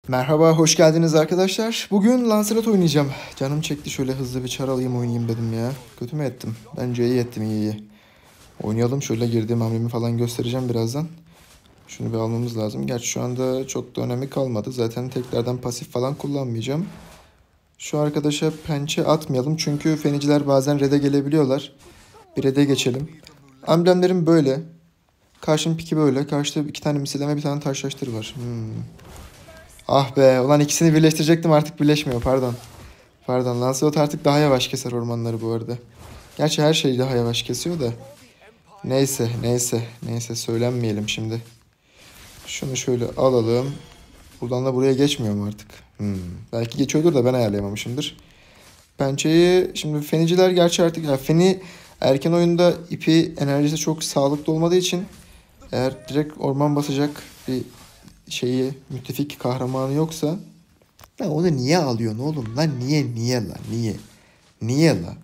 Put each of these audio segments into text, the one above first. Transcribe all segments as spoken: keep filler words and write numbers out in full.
Merhaba, hoş geldiniz arkadaşlar. Bugün Lancelot oynayacağım. Canım çekti, şöyle hızlı bir çar alayım oynayayım dedim ya. Kötü mü ettim? Bence iyi ettim, iyi iyi. Oynayalım, şöyle girdiğim hamlemi falan göstereceğim birazdan. Şunu bir almamız lazım. Gerçi şu anda çok da önemi kalmadı. Zaten tekrardan pasif falan kullanmayacağım. Şu arkadaşa pençe atmayalım çünkü feniciler bazen red'e gelebiliyorlar. Bir red'e geçelim. Amblemlerim böyle. Karşının piki böyle. Karşıda iki tane misilleme, bir tane taşlaştır var. Hmm. Ah be, ulan ikisini birleştirecektim, artık birleşmiyor, pardon. Pardon, Lancelot artık daha yavaş keser ormanları bu arada. Gerçi her şey daha yavaş kesiyor da. Neyse neyse neyse söylenmeyelim şimdi. Şunu şöyle alalım. Buradan da buraya geçmiyor mu artık? Hmm. Belki geçiyordur da ben ayarlayamamışımdır. Pençeyi şimdi feniciler gerçi artık ya feni erken oyunda ipi enerjisi çok sağlıklı olmadığı için eğer direkt orman basacak bir şeyi müttefik kahramanı yoksa lan onu niye alıyorsun oğlum lan, niye niye lan niye niye lan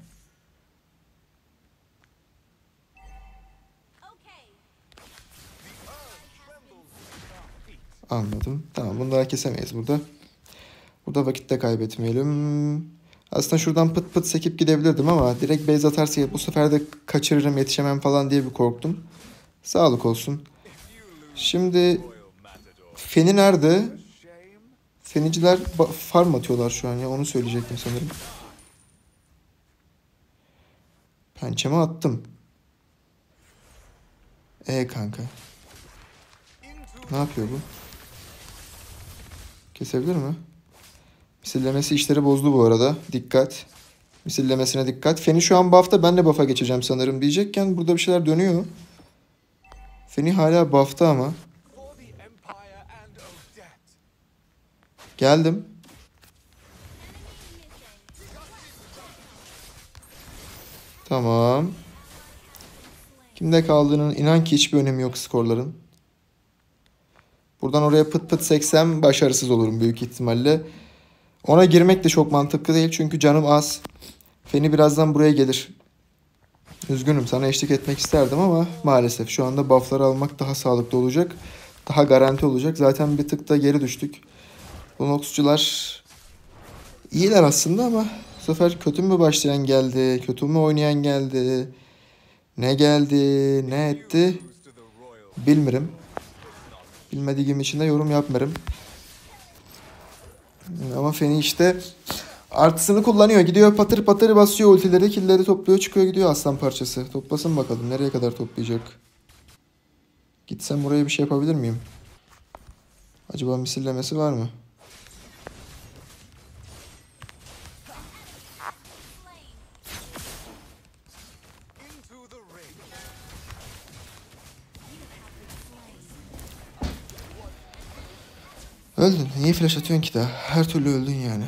anladım, tamam, bunu daha kesemeyiz burada. Burada vakit de kaybetmeyelim. Aslında şuradan pıt pıt sekip gidebilirdim ama direkt base atarsa bu sefer de kaçırırım, yetişemem falan diye bir korktum. Sağlık olsun. Şimdi Feni nerede? Feniciler farm atıyorlar şu an ya, onu söyleyecektim sanırım. Pençeme attım. E kanka. Ne yapıyor bu? Kesebilir mi? Misillemesi işleri bozdu bu arada. Dikkat. Misillemesine dikkat. Feni şu an buff'ta, ben de buff'a geçeceğim sanırım diyecekken burada bir şeyler dönüyor. Feni hala buff'ta ama. Geldim. Tamam. Kimde kaldığının inan ki hiçbir önemi yok skorların. Buradan oraya pıt pıt seksem başarısız olurum büyük ihtimalle. Ona girmek de çok mantıklı değil çünkü canım az. Feni birazdan buraya gelir. Üzgünüm, sana eşlik etmek isterdim ama maalesef şu anda buff'ları almak daha sağlıklı olacak. Daha garanti olacak. Zaten bir tık da geri düştük. Lunox'cular iyiler aslında ama bu sefer kötü mü başlayan geldi, kötü mü oynayan geldi, ne geldi, ne etti bilmiyorum. Bilmediğim için de yorum yapmıyorum. Ama Feni işte artısını kullanıyor. Gidiyor patır patır basıyor ultileri, killleri topluyor, çıkıyor gidiyor aslan parçası. Toplasın bakalım nereye kadar toplayacak. Gitsem buraya bir şey yapabilir miyim? Acaba misillemesi var mı? Öldün. Niye flash atıyorsun ki daha? Her türlü öldün yani.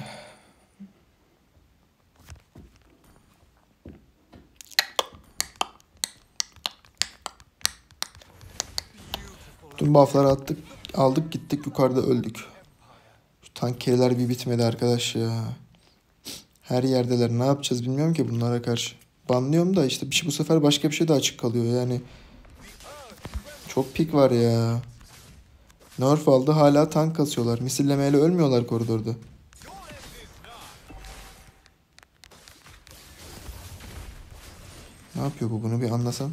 Tüm buff'ları attık. Aldık gittik, yukarıda öldük. Şu tank carry'ler bir bitmedi arkadaş ya. Her yerdeler. Ne yapacağız bilmiyorum ki bunlara karşı. Banlıyorum da işte bir şey, bu sefer başka bir şey de açık kalıyor yani. Çok pik var ya. Nerf aldı, hala tank kasıyorlar. Misillemeyle ölmüyorlar koridorda. Ne yapıyor bu, bunu bir anlasam.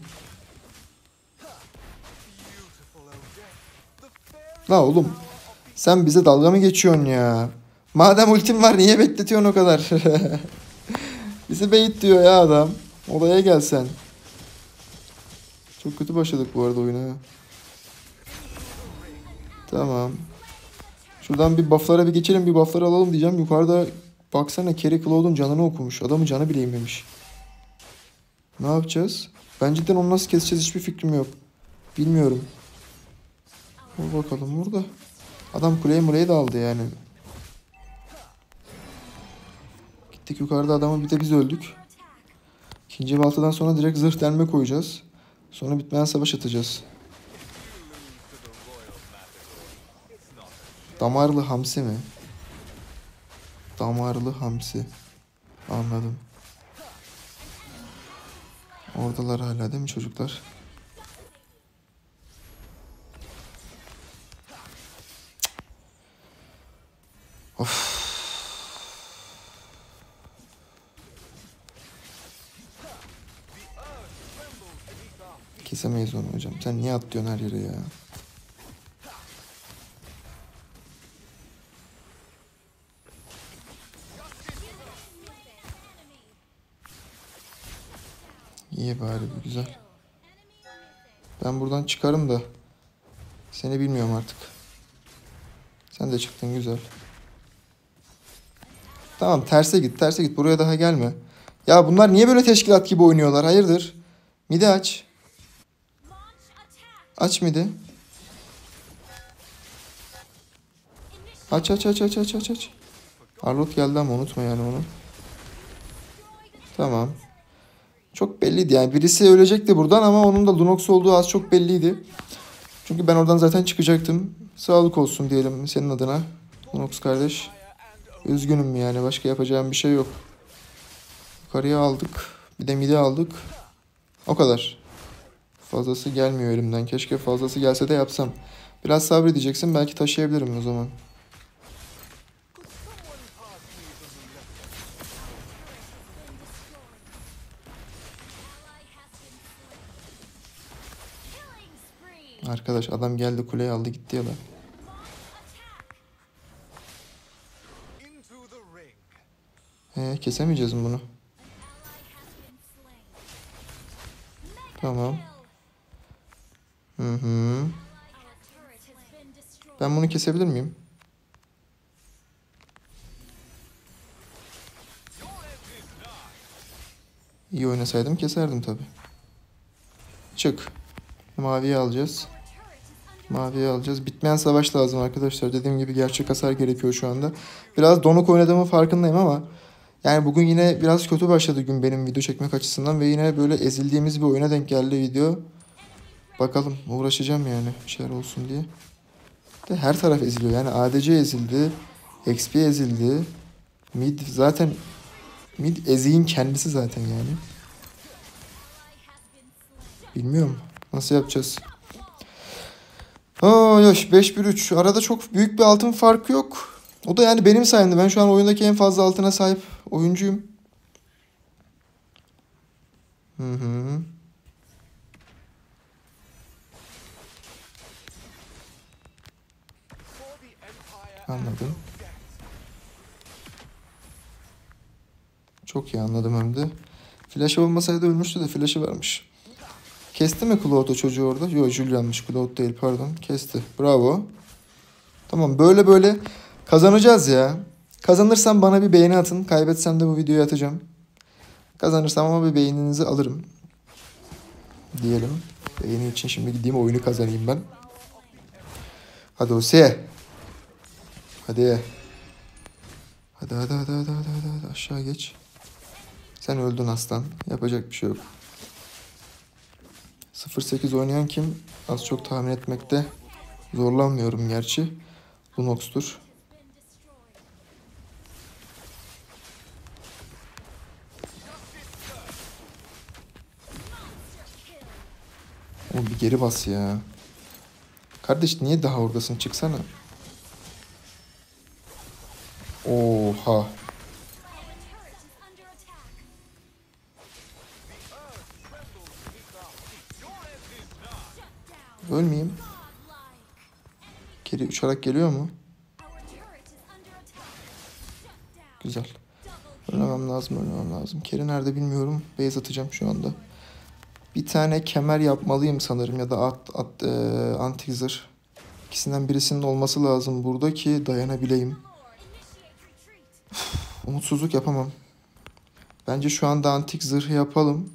La oğlum, sen bize dalga mı geçiyorsun ya? Madem ultim var niye bekletiyorsun o kadar? Bizi bait diyor ya adam. Olaya gelsen. Çok kötü başladık bu arada oyuna. Tamam. Şuradan bir buff'lara bir geçelim, bir buff'ları alalım diyeceğim. Yukarıda baksana, Carry Cloud'un canını okumuş. Adamın canı bile inmemiş. Ne yapacağız? Ben cidden onu nasıl keseceğiz hiçbir fikrim yok. Bilmiyorum. Vur bakalım burada. Adam kuleyi muleyi de aldı yani. Gittik yukarıda adamı, bir de biz öldük. İkinci baltadan sonra direkt zırh delme koyacağız. Sonra bitmeyen savaş atacağız. Damarlı hamsi mi? Damarlı hamsi. Anladım. Oradalar hala değil mi çocuklar? Of. Kesemeyiz onu hocam. Sen niye atlıyorsun her yere ya? İyi bari, bu güzel. Ben buradan çıkarım da seni bilmiyorum artık. Sen de çıktın, güzel. Tamam, terse git terse git, buraya daha gelme. Ya bunlar niye böyle teşkilat gibi oynuyorlar, hayırdır? Midi aç. Aç midi. Aç aç aç aç aç aç aç. Arlot geldi ama unutma yani onu. Tamam. Çok belliydi yani, birisi ölecekti buradan ama onun da Lunox olduğu az çok belliydi. Çünkü ben oradan zaten çıkacaktım. Sağlık olsun diyelim senin adına Lunox kardeş. Üzgünüm yani, başka yapacağım bir şey yok. Yukarıya aldık. Bir de midi aldık. O kadar. Fazlası gelmiyor elimden. Keşke fazlası gelse de yapsam. Biraz sabredeceksin, belki taşıyabilirim o zaman. Arkadaş adam geldi kuleyi aldı gitti ya da. Ee, kesemeyeceğiz mi bunu? Tamam. Hı hı. Ben bunu kesebilir miyim? İyi oynasaydım keserdim tabi. Çık. Maviyi alacağız. Maviyi alacağız. Bitmeyen savaş lazım arkadaşlar. Dediğim gibi gerçek hasar gerekiyor şu anda. Biraz donuk oynadığımın farkındayım ama yani bugün yine biraz kötü başladı gün benim video çekmek açısından ve yine böyle ezildiğimiz bir oyuna denk geldi video. Bakalım, uğraşacağım yani bir şeyler olsun diye. De her taraf eziliyor yani, A D C ezildi, X P ezildi, mid zaten, mid eziğin kendisi zaten yani. Bilmiyorum nasıl yapacağız. Aa yaş beş bir üç, arada çok büyük bir altın farkı yok. O da yani benim sayemde, ben şu an oyundaki en fazla altına sahip oyuncuyum. Hı hı. Anladım. Çok iyi anladım hem de. Flash'ı olmasaydı ölmüştü de flash'ı varmış. Kesti mi Claude çocuğu orada? Yok, Julian'mış. Claude değil, pardon. Kesti. Bravo. Tamam, böyle böyle kazanacağız ya. Kazanırsam bana bir beğeni atın. Kaybetsem de bu videoyu atacağım. Kazanırsam ama bir beğeninizi alırım. Diyelim. Beğeni için şimdi gideyim oyunu kazanayım ben. Hadi Ose. Hadi. Hadi hadi hadi hadi hadi hadi aşağı geç. Sen öldün aslan. Yapacak bir şey yok. sıfır sekiz oynayan kim? Az çok tahmin etmekte zorlanmıyorum gerçi. Lunox'tur. Oğlum bir geri bas ya. Kardeş niye daha oradasın? Çıksana. Oha. Ölmeyeyim. Geri uçarak geliyor mu? Güzel. Ölmemem lazım, ölmemem lazım. Keri nerede bilmiyorum. Base atacağım şu anda. Bir tane kemer yapmalıyım sanırım ya da at, at e, antik zırh. İkisinden birisinin olması lazım burada ki dayanabileyim. Uf, umutsuzluk yapamam. Bence şu anda antik zırh yapalım.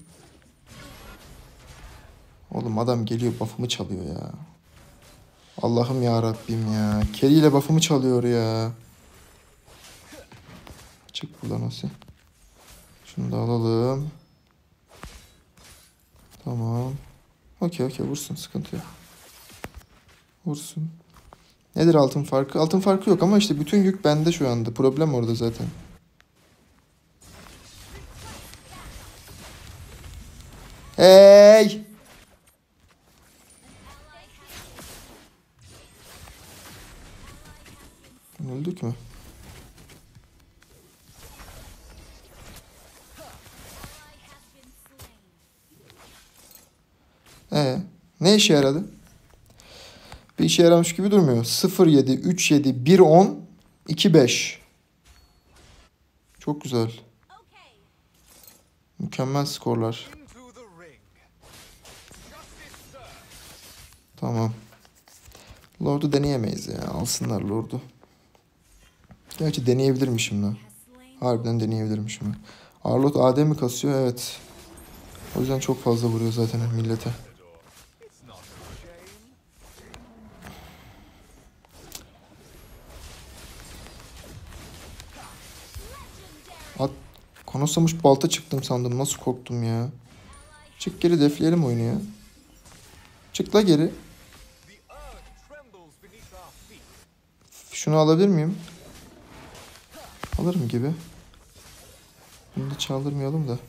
Oğlum adam geliyor buff'ımı çalıyor ya. Allah'ım ya Rabbim ya. Keri ile buff'ımı çalıyor ya. Çık buradan Osi. Şunu da alalım. Tamam. Okey okey, vursun, sıkıntı yok. Vursun. Nedir altın farkı? Altın farkı yok ama işte bütün yük bende şu anda. Problem orada zaten. Hey! Öldük mü? Ne işe yaradı? Bir işe yaramış gibi durmuyor. sıfır yedi, üç yedi, bir on, iki beş. Çok güzel. Mükemmel skorlar. Tamam. Lord'u deneyemeyiz ya. Alsınlar Lord'u. Gerçi deneyebilirmişim ben. Harbiden deneyebilirmişim ben. Arlott A D mi kasıyor? Evet. O yüzden çok fazla vuruyor zaten millete. At, konoslamış balta çıktım sandım. Nasıl korktum ya. Çık geri, defleyelim oyunu ya. Çık la geri. Şunu alabilir miyim? Alırım gibi. Bunu da çaldırmayalım da.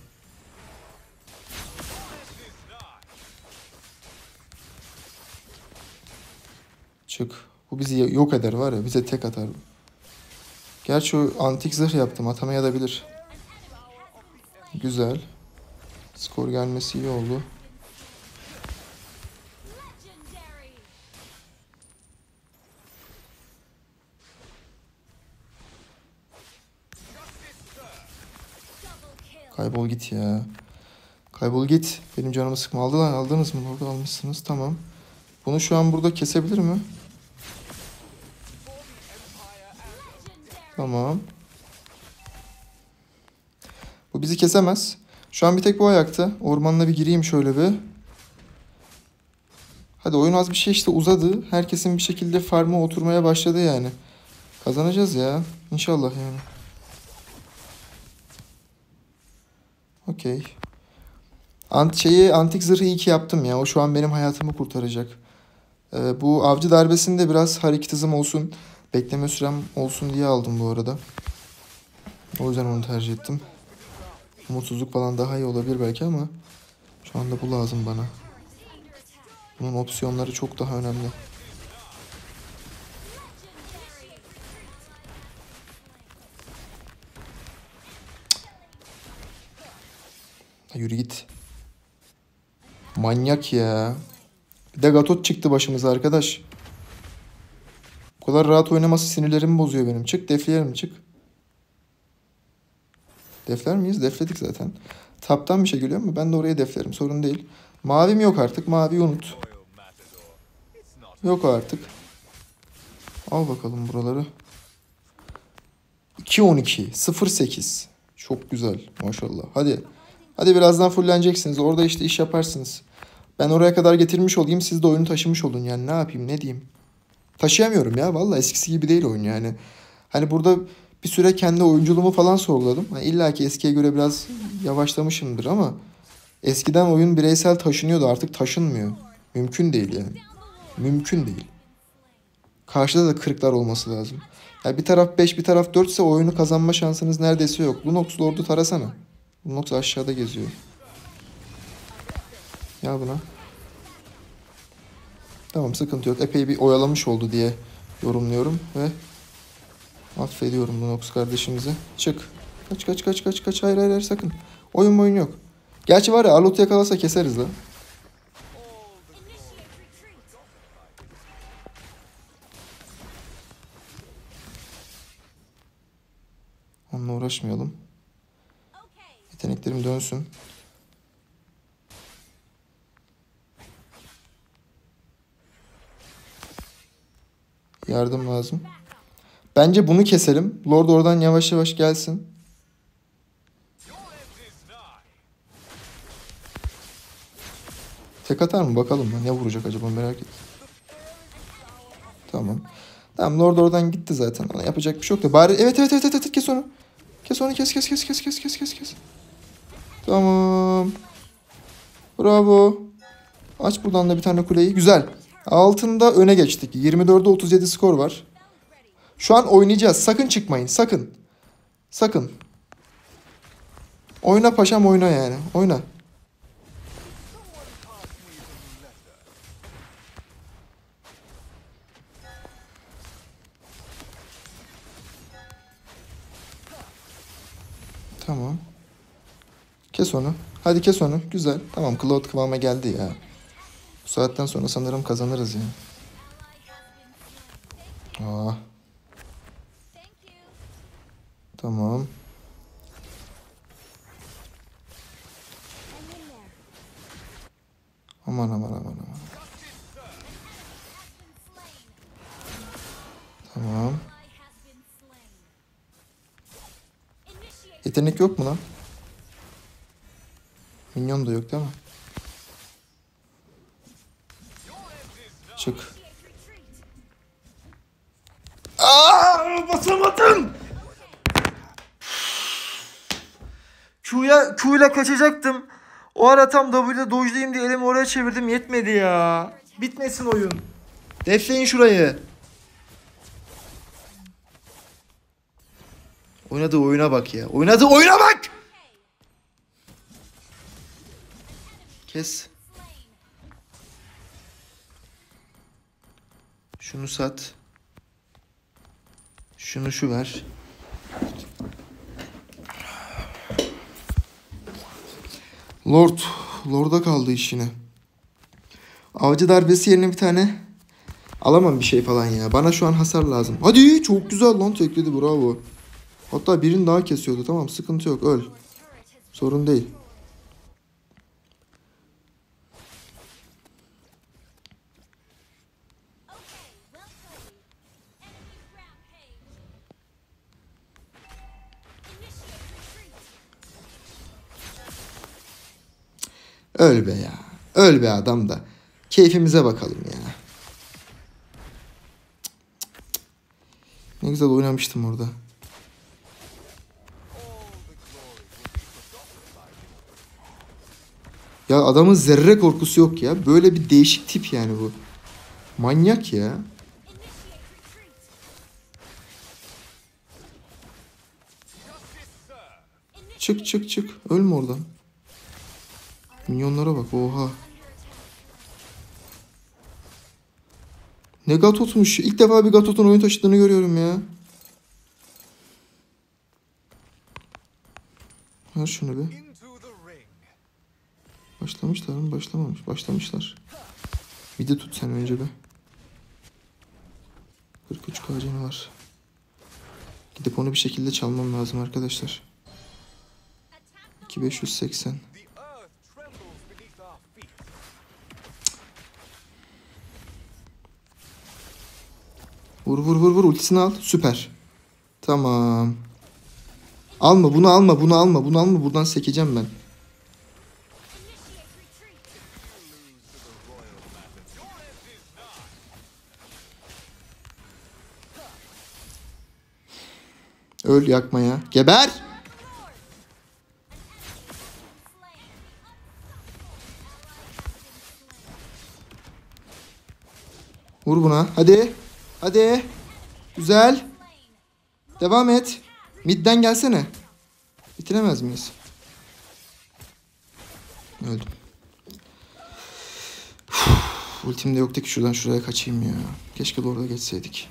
Çık. Bu bizi yok eder var ya. Bize tek atar. Gerçi o antik zırh yaptım. Atamayabilir. Güzel. Skor gelmesi iyi oldu. Kaybol git ya. Kaybol git. Benim canımı sıkma. Aldılar, aldınız mı? Orada almışsınız. Tamam. Bunu şu an burada kesebilir mi? Tamam. Bu bizi kesemez. Şu an bir tek bu ayakta. Ormanla bir gireyim şöyle bir. Hadi oyun az bir şey işte uzadı. Herkesin bir şekilde farm'a oturmaya başladı yani. Kazanacağız ya. İnşallah yani. Okey. Ant şeyi, antik zırhı iyi ki yaptım ya. O şu an benim hayatımı kurtaracak. Ee, bu avcı darbesinde biraz hareket hızım olsun, bekleme sürem olsun diye aldım bu arada. O yüzden onu tercih ettim. Umutsuzluk falan daha iyi olabilir belki ama şu anda bu lazım bana. Bunun opsiyonları çok daha önemli. Ha, yürü git. Manyak ya. Bir de Gatot çıktı başımıza arkadaş. Bu kadar rahat oynaması sinirlerimi bozuyor benim. Çık defleyelim, çık. Defler miyiz? Defledik zaten. Taptan bir şey geliyor mu? Ben de oraya deflerim. Sorun değil. Mavim yok artık. Maviyi unut. Yok artık. Al bakalım buraları. iki on iki. sıfır sekiz. Çok güzel. Maşallah. Hadi. Hadi birazdan fulleneceksiniz. Orada işte iş yaparsınız. Ben oraya kadar getirmiş olayım. Siz de oyunu taşımış olun. Yani ne yapayım, ne diyeyim. Taşıyamıyorum ya. Vallahi eskisi gibi değil oyun yani. Hani burada bir süre kendi oyunculuğumu falan sorguladım. Yani İlla ki eskiye göre biraz yavaşlamışımdır ama eskiden oyun bireysel taşınıyordu. Artık taşınmıyor. Mümkün değil yani. Mümkün değil. Karşıda da kırklar olması lazım. Yani bir taraf beş, bir taraf dört ise oyunu kazanma şansınız neredeyse yok. Lunox Lord'u tarasana. Lunox aşağıda geziyor. Ya buna. Tamam, sıkıntı yok. Epey bir oyalamış oldu diye yorumluyorum ve affediyorum Lunox kardeşimizi. Çık. Kaç kaç kaç kaç kaç. Hayır hayır hayır sakın. Oyun oyun yok. Gerçi var ya, Arlot'u yakalasa keseriz la. Onunla uğraşmayalım. Yeteneklerim dönsün. Yardım lazım. Bence bunu keselim. Lord oradan yavaş yavaş gelsin. Tek atar mı bakalım ya. Ne vuracak acaba, merak ettim. Tamam. Tamam, Lord oradan gitti zaten. Ona yapacak bir şey yok da. Bari evet evet evet evet, evet. Kes onu. Kes onu, kes kes kes kes kes kes kes kes. Tamam. Bravo. Aç buradan da bir tane kuleyi. Güzel. Altında öne geçtik. yirmi dörde otuz yedi skor var. Şu an oynayacağız. Sakın çıkmayın. Sakın. Sakın. Oyna paşam, oyna yani. Oyna. Tamam. Kes onu. Hadi kes onu. Güzel. Tamam, Cloud kıvama geldi ya. saatten sonra sanırım kazanırız ya. Aa. Tamam. Aman aman aman aman. Tamam. Yetenek yok mu lan? Minyon da yok değil mi? Çık. Aa, basamadım. Q'ya Q'yla kaçacaktım. O ara tam W'de dojlayayım diye elimi oraya çevirdim, yetmedi ya. Bitmesin oyun. Defleyin şurayı. Oynadığı oyuna bak ya. Oynadığı oyuna bak. Kes. Şunu sat. Şunu şu ver. Lord. Lord'a kaldı iş yine. Avcı darbesi yerine bir tane alamam bir şey falan ya. Bana şu an hasar lazım. Hadi, çok güzel lan, tekledi, bravo. Hatta birini daha kesiyordu. Tamam, sıkıntı yok, öl. Sorun değil. Öl be ya. Öl be adam da. Keyfimize bakalım ya. Ne güzel oynamıştım orada. Ya adamın zerre korkusu yok ya. Böyle bir değişik tip yani bu. Manyak ya. Çık çık çık. Ölme oradan. Minyonlara bak, oha. Ne Gatot'muş. İlk defa bir Gatot'un oyun taşıdığını görüyorum ya. Ver şunu bir. Başlamışlar mı? Başlamamış. Başlamışlar. Bir de tut sen önce be. kırk üç K canı var. Gidip onu bir şekilde çalmam lazım arkadaşlar. iki bin beş yüz seksen. Vur vur vur vur, ultisini al. Süper. Tamam. Alma bunu, alma bunu, alma bunu, alma. Buradan sekeceğim ben. Öl, yakmaya. Geber. Vur buna. Hadi. Hadi. Güzel. Devam et. Midden gelsene. Bitiremez miyiz? Öldüm. Uf, ultim de yoktu ki, şuradan şuraya kaçayım ya. Keşke de orada geçseydik.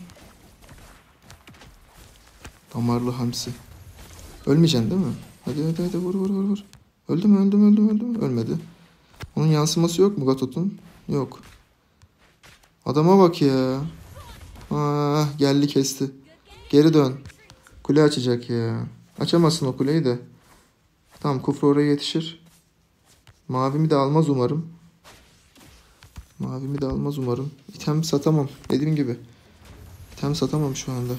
Damarlı hamsi. Ölmeyeceksin değil mi? Hadi hadi hadi, vur vur vur vur. Öldü mü, öldü mü, öldü mü, öldü mü? Ölmedi. Onun yansıması yok mu Gatot'un? Yok. Adama bak ya. Ah, geldi kesti. Geri dön. Kule açacak ya. Açamazsın o kuleyi de. Tamam, Kufra oraya yetişir. Mavimi de almaz umarım. Mavimi de almaz umarım. İtem satamam. Dediğim gibi. İtem satamam şu anda.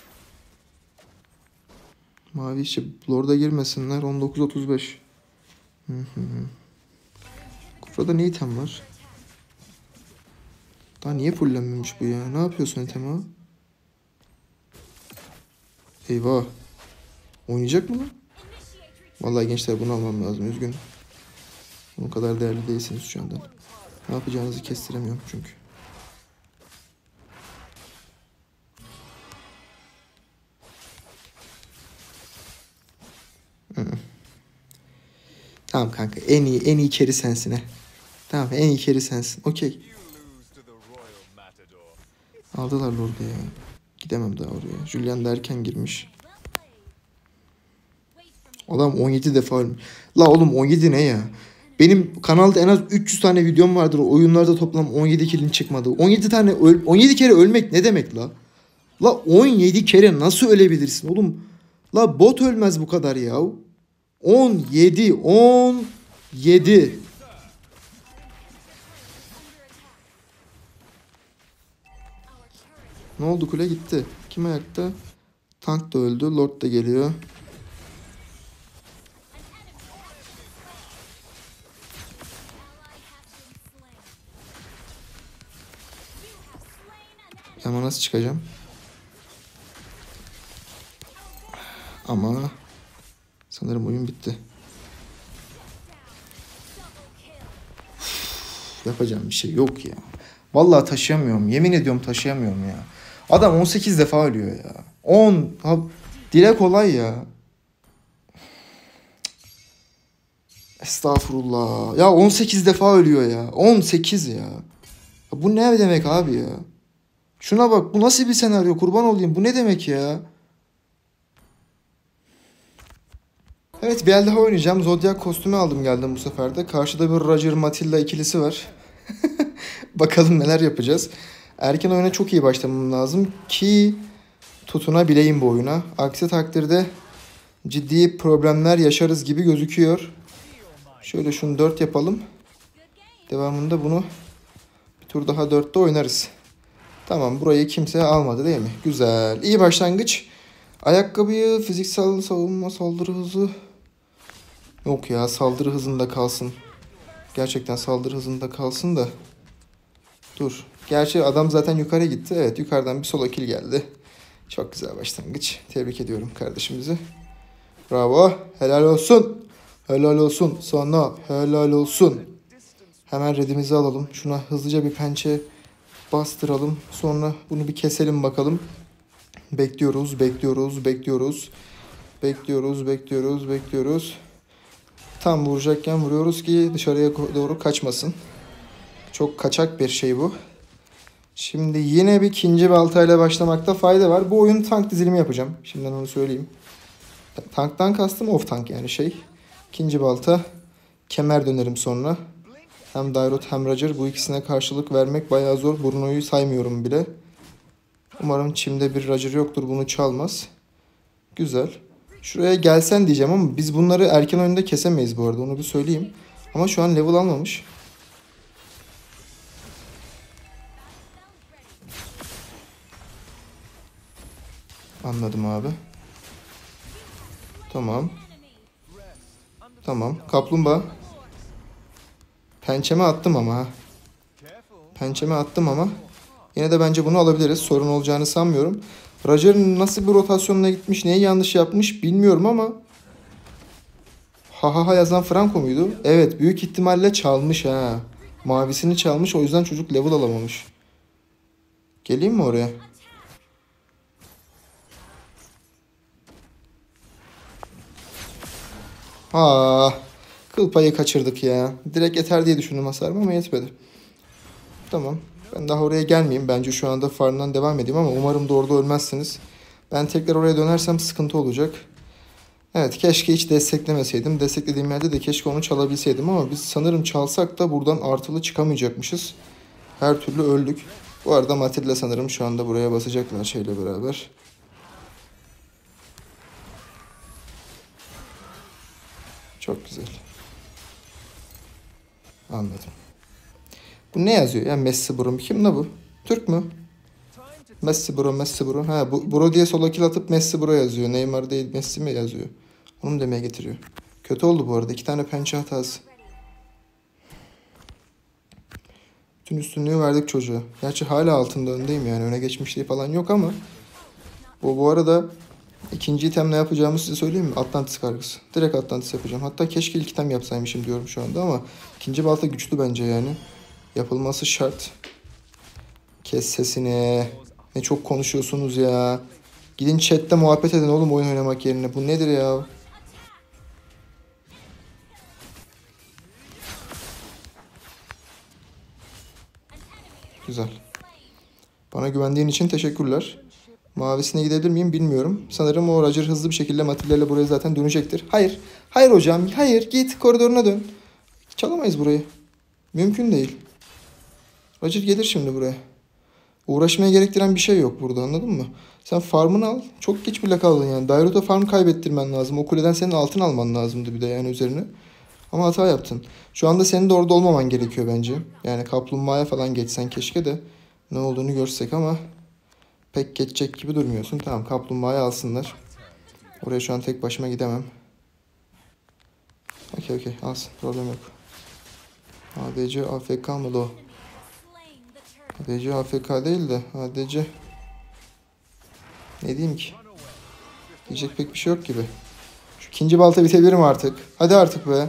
Mavi işi Lord'a girmesinler. on dokuz otuz beş. Hı hı. Kufra'da ne item var? Daha niye fullenmemiş bu ya? Ne yapıyorsun itema? Eyvah. Oynayacak mı lan? Vallahi gençler, bunu almam lazım. Üzgün. O kadar değerli değilsiniz şu anda. Ne yapacağınızı kestiremiyorum çünkü. Hı. Tamam kanka, en iyi en iyi carry sensin he. Tamam, en iyi carry sensin. Okey. Aldılar orada ya. Gidemem daha oraya. Julian da erken girmiş. Adam on yedi defa ölmüş. La oğlum, on yedi ne ya? Benim kanalda en az üç yüz tane videom vardır. O oyunlarda toplam on yedi kill'in çıkmadı. on yedi tane öl on yedi kere ölmek ne demek la? La on yedi kere nasıl ölebilirsin oğlum? La bot ölmez bu kadar ya. on yedi on yedi. Ne oldu, kule gitti. Kim ayakta? Tank da öldü. Lord da geliyor. Ama nasıl çıkacağım? Ama sanırım oyun bitti. Uf, yapacağım bir şey yok ya. Vallahi taşıyamıyorum. Yemin ediyorum taşıyamıyorum ya. Adam on sekiz defa ölüyor ya. on. Dile kolay ya. Estağfurullah. Ya on sekiz defa ölüyor ya. on sekiz ya. Bu ne demek abi ya? Şuna bak, bu nasıl bir senaryo, kurban olayım. Bu ne demek ya? Evet, bir el daha oynayacağım. Zodiac kostümü aldım geldim bu sefer de. Karşıda bir Roger Matilda ikilisi var. Bakalım neler yapacağız. Erken oyuna çok iyi başlamam lazım ki tutunabileyim bu oyuna. Aksi takdirde ciddi problemler yaşarız gibi gözüküyor. Şöyle şunu dört yapalım. Devamında bunu bir tur daha dörtte oynarız. Tamam, burayı kimse almadı değil mi? Güzel. İyi başlangıç. Ayakkabıyı, fiziksel savunma, saldırı hızı. Yok ya, saldırı hızında kalsın. Gerçekten saldırı hızında kalsın da. Dur. Gerçi adam zaten yukarı gitti. Evet, yukarıdan bir solo kill geldi. Çok güzel başlangıç. Tebrik ediyorum kardeşimizi. Bravo. Helal olsun. Helal olsun. Sana helal olsun. Hemen redimizi alalım. Şuna hızlıca bir pençe bastıralım. Sonra bunu bir keselim bakalım. Bekliyoruz, bekliyoruz, bekliyoruz. Bekliyoruz, bekliyoruz, bekliyoruz. Tam vuracakken vuruyoruz ki dışarıya doğru kaçmasın. Çok kaçak bir şey bu. Şimdi yine bir ikinci baltayla başlamakta fayda var. Bu oyun tank dizilimi yapacağım. Şimdiden onu söyleyeyim. Tanktan kastım off tank yani şey. İkinci balta. Kemer dönerim sonra. Hem Dairot hem Roger, bu ikisine karşılık vermek bayağı zor. Bruno'yu saymıyorum bile. Umarım çimde bir Roger yoktur, bunu çalmaz. Güzel. Şuraya gelsen diyeceğim ama biz bunları erken oyunda kesemeyiz bu arada, onu bir söyleyeyim. Ama şu an level almamış. Anladım abi. Tamam. Tamam. Kaplumbağa. Pençeme attım ama ha. Pençeme attım ama yine de bence bunu alabiliriz. Sorun olacağını sanmıyorum. Roger nasıl bir rotasyonuna gitmiş, neyi yanlış yapmış bilmiyorum ama ha ha ha yazan Franco muydu? Evet, büyük ihtimalle çalmış ha. Mavisini çalmış, o yüzden çocuk level alamamış. Geleyim mi oraya? Ha, kıl payı kaçırdık ya. Direkt yeter diye düşündüm hasarım ama yetmedi. Tamam. Ben daha oraya gelmeyeyim. Bence şu anda farmdan devam edeyim ama umarım da orada ölmezsiniz. Ben tekrar oraya dönersem sıkıntı olacak. Evet, keşke hiç desteklemeseydim. Desteklediğim yerde de keşke onu çalabilseydim ama biz sanırım çalsak da buradan artılı çıkamayacakmışız. Her türlü öldük. Bu arada Matilda sanırım şu anda buraya basacaklar şeyle beraber. Çok güzel. Anladım. Bu ne yazıyor ya? Messi Bro. Kim ne bu? Türk mü? Messi Bro, Messi Bro. Ha, bu Bro diye sola kill atıp Messi Bro yazıyor. Neymar değil, Messi mi yazıyor? Onu mu demeye getiriyor? Kötü oldu bu arada. İki tane pençe hatası. Bütün üstünlüğü verdik çocuğa. Gerçi hala altında öndeyim yani. Öne geçmişliği falan yok ama. Bu bu arada ikinci item ne yapacağımı size söyleyeyim mi? Atlantis kargısı. Direkt Atlantis yapacağım. Hatta keşke ilk item yapsaymışım diyorum şu anda ama ikinci balta güçlü bence yani. Yapılması şart. Kes sesini. Ne çok konuşuyorsunuz ya. Gidin chatte muhabbet edin oğlum oyun oynamak yerine. Bu nedir ya? Güzel. Bana güvendiğin için teşekkürler. Mavisine gidebilir miyim bilmiyorum. Sanırım o Roger hızlı bir şekilde Matilda ile buraya zaten dönecektir. Hayır. Hayır hocam. Hayır. Git koridoruna dön. Çalamayız burayı. Mümkün değil. Roger gelir şimdi buraya. Uğraşmaya gerektiren bir şey yok burada, anladın mı? Sen farmını al. Çok geç bile kaldın yani. Dairot'a farm kaybettirmen lazım. O kuleden senin altın alman lazımdı bir de yani üzerine. Ama hata yaptın. Şu anda senin de orada olmaman gerekiyor bence. Yani kaplumbağaya falan geçsen keşke de ne olduğunu görsek ama pek geçecek gibi durmuyorsun. Tamam, kaplumbağayı alsınlar. Oraya şu an tek başıma gidemem. Okey okey, alsın, problem yok. A D C A F K mı o? A D C A F K değil de A D C ne diyeyim ki? Diyecek pek bir şey yok gibi. Şu ikinci balta bitebilir mi artık? Hadi artık be.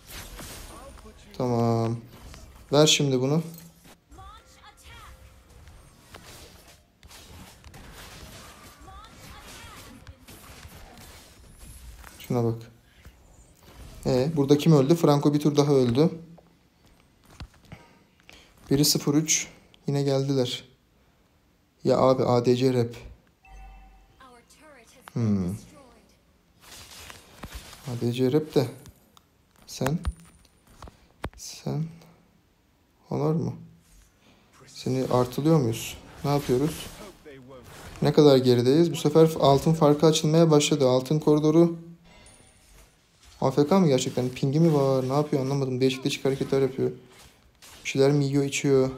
Tamam. Ver şimdi bunu. Şuna bak. Ee, burada kim öldü? Franco bir tur daha öldü. Biri sıfır üç. Yine geldiler. Ya abi A D C rap. Hmm. A D C rap de. Sen. Sen. Honor mu? Seni artılıyor muyuz? Ne yapıyoruz? Ne kadar gerideyiz? Bu sefer altın farkı açılmaya başladı. Altın koridoru. A F K mı gerçekten? Pingi mi var? Ne yapıyor anlamadım. Değişik değişik hareketler yapıyor. Bir şeyler mi yiyor, içiyor?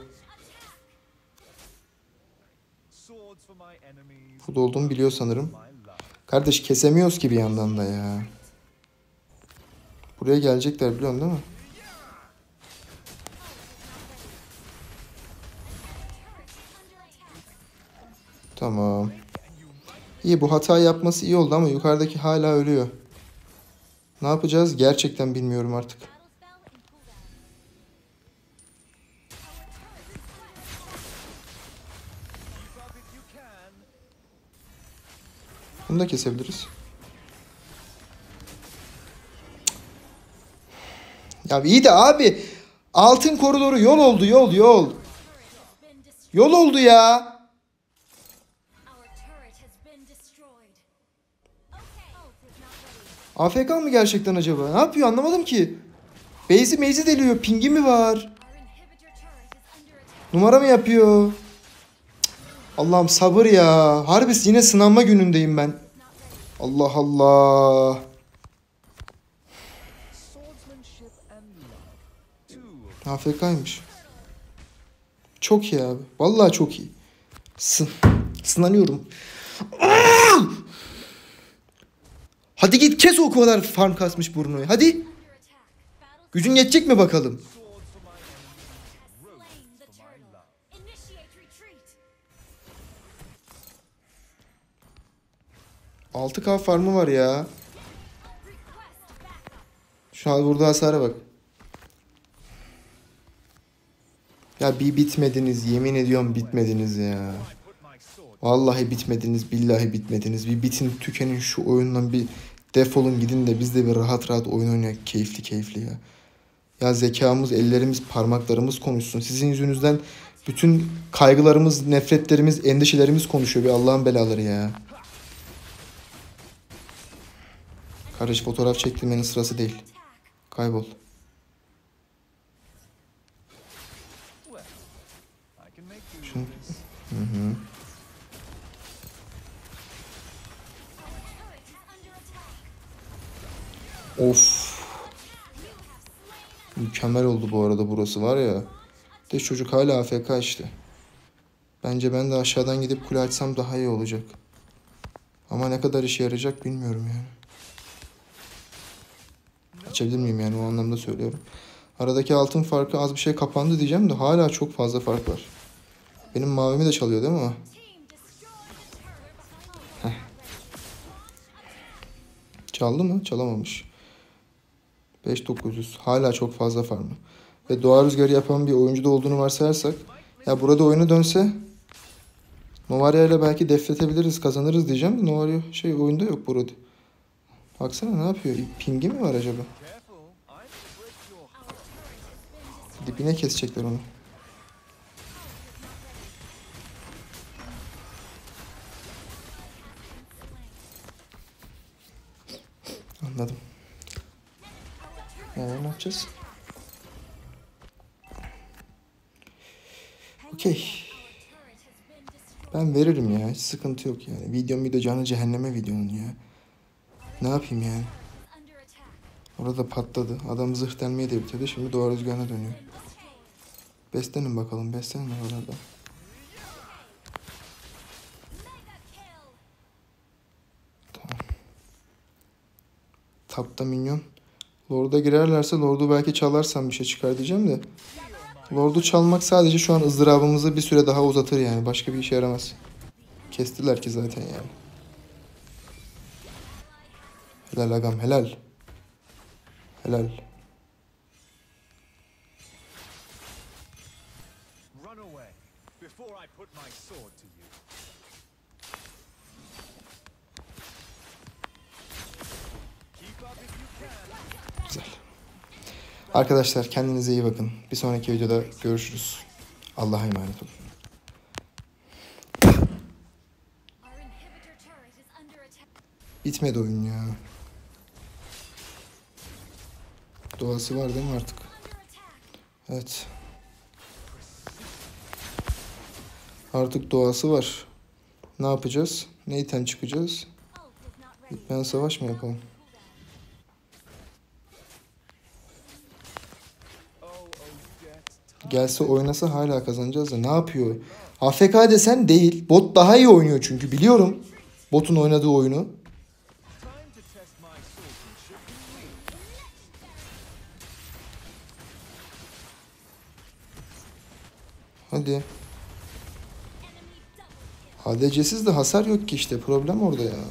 Burada olduğumu biliyor sanırım. Kardeş kesemiyoruz ki bir yandan da ya. Buraya gelecekler biliyorsun değil mi? Tamam. İyi, bu hatayı yapması iyi oldu ama yukarıdaki hala ölüyor. Ne yapacağız? Gerçekten bilmiyorum artık. Bunu da kesebiliriz. Ya iyi de abi. Altın koridoru yol oldu, yol yol. Yol oldu ya. A F K mı gerçekten acaba? Ne yapıyor anlamadım ki. Base'i meyzi deliyor. Pingi mi var? Numara mı yapıyor? Allah'ım sabır ya. Harbi yine sınanma günündeyim ben. Allah Allah. A F K'ymış. Çok iyi abi. Vallahi çok iyi. Sın sınanıyorum. Hadi git kes o kadar farm kasmış burnu. Hadi. Gücün yetecek mi bakalım? altı K farmı var ya. Şu an burada hasara bak. Ya bir bitmediniz. Yemin ediyorum bitmediniz ya. Vallahi bitmediniz. Billahi bitmediniz. Bir bitin, tükenin şu oyundan, bir defolun gidin de biz de bir rahat rahat oyun oynayalım. Keyifli keyifli ya. Ya zekamız, ellerimiz, parmaklarımız konuşsun. Sizin yüzünüzden bütün kaygılarımız, nefretlerimiz, endişelerimiz konuşuyor. Bir Allah'ın belaları ya. Kardeş fotoğraf çektirmenin sırası değil. Kaybol. Şunu... Hı hı. Of. Mükemmel oldu bu arada burası var ya. De çocuk hala A F K işte. Bence ben de aşağıdan gidip kule açsam daha iyi olacak. Ama ne kadar işe yarayacak bilmiyorum yani. Açabilir miyim yani, o anlamda söylüyorum. Aradaki altın farkı az bir şey kapandı diyeceğim de hala çok fazla fark var. Benim mavimi de çalıyor değil mi o? Heh. Çaldı mı? Çalamamış. beş bin dokuz yüz. Hala çok fazla farmı. Ve doğa rüzgarı yapan bir oyuncuda olduğunu varsayarsak. Ya burada oyunu dönse Novaria ile belki defletebiliriz, kazanırız diyeceğim de Novaria şey oyunda yok burada. Baksana ne yapıyor? Pingi mi var acaba? Dibine kesecekler onu. Anladım. Yani ne yapacağız? Okey. Ben veririm ya. Hiç sıkıntı yok yani. Videom bir de canı cehenneme videonun ya. Ne yapayım yani? Orada patladı. Adam zırh delmeyi de bitirdi. Şimdi doğa rüzgarına dönüyor. Beslenin bakalım. Beslenin oralarda. Tamam. Tapta minyon. Lord'a girerlerse Lord'u belki çalarsam bir şey çıkar diyeceğim de. Lord'u çalmak sadece şu an ızdırabımızı bir süre daha uzatır yani. Başka bir işe yaramaz. Kestiler ki zaten yani. Helal agam helal. Helal. Güzel. Arkadaşlar kendinize iyi bakın. Bir sonraki videoda görüşürüz. Allah'a emanet olun. Bitmedi oyun ya. Doğası var değil mi artık? Evet. Artık doğası var. Ne yapacağız? Neyden çıkacağız? Bitmeyen savaş mı yapalım? Gelse oynasa hala kazanacağız da ne yapıyor? A F K desen değil. Bot daha iyi oynuyor çünkü biliyorum. Botun oynadığı oyunu. Hadi. A D C'siz de hasar yok ki işte. Problem orada ya.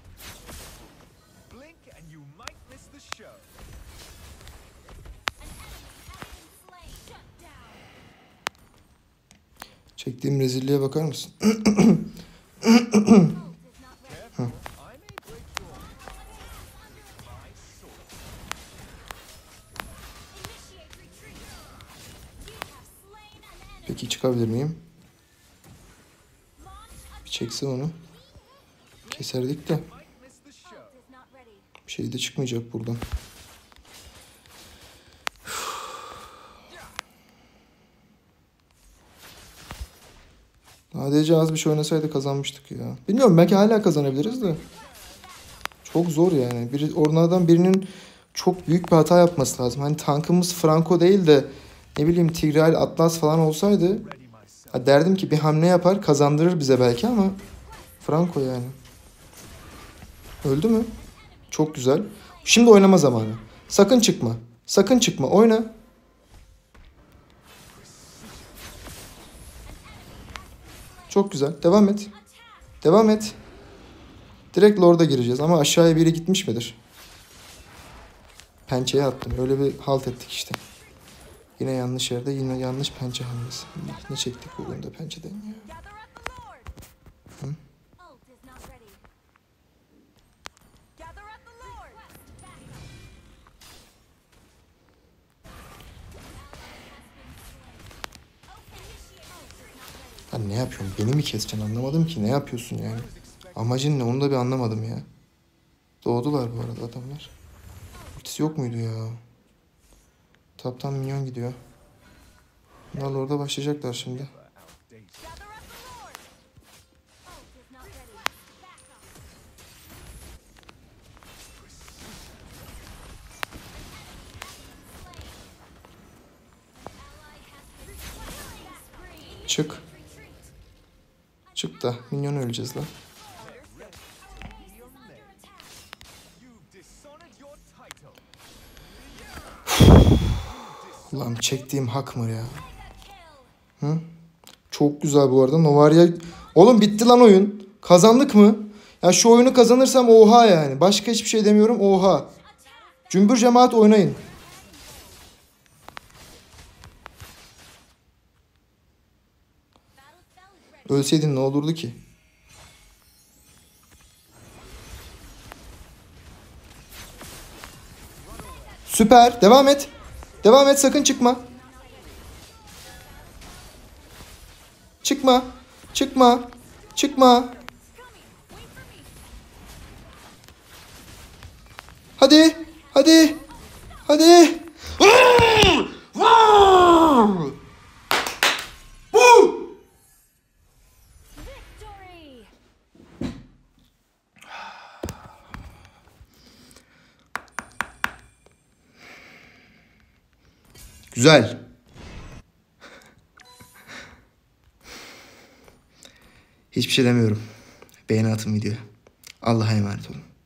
Çektiğim rezilliğe bakar mısın? Peki çıkabilir miyim? Bir çekse onu. Keserdik de. Bir şey de çıkmayacak buradan. A D C az bir şey oynasaydı kazanmıştık ya. Bilmiyorum belki hala kazanabiliriz de. Çok zor yani. Bir, onlardan birinin çok büyük bir hata yapması lazım. Hani tankımız Franco değil de ne bileyim Tigreal Atlas falan olsaydı derdim ki bir hamle yapar kazandırır bize belki ama Franco yani. Öldü mü? Çok güzel. Şimdi oynama zamanı. Sakın çıkma. Sakın çıkma. Oyna. Çok güzel. Devam et. Devam et. Direkt Lord'a gireceğiz ama aşağıya biri gitmiş midir? Pençeye attım. Öyle bir halt ettik işte. Yine yanlış yerde, yine yanlış pençe hamlesi. Ne çektik bu oyunda pençeden ya? Hı? Lan ne yapıyorsun? Beni mi keseceksin? Anlamadım ki. Ne yapıyorsun yani? Amacın ne? Onu da bir anlamadım ya. Doğdular bu arada adamlar. Ultisi yok muydu ya? Taptan minyon gidiyor. Bunlar orada başlayacaklar şimdi. Çık. Çık da minyon öleceğiz lan. Ulan çektiğim hak mı ya? Hı? Çok güzel bu arada. Novaria... Oğlum bitti lan oyun. Kazandık mı? Ya şu oyunu kazanırsam oha yani. Başka hiçbir şey demiyorum oha. Cümbür cemaat oynayın. Ölseydin ne olurdu ki? Süper. Devam et. Devam et sakın çıkma. Çıkma. Çıkma. Çıkma. Hadi. Hadi. Hadi. Bu. Güzel. Hiçbir şey demiyorum. Beğeni atın videoya. Allah'a emanet olun.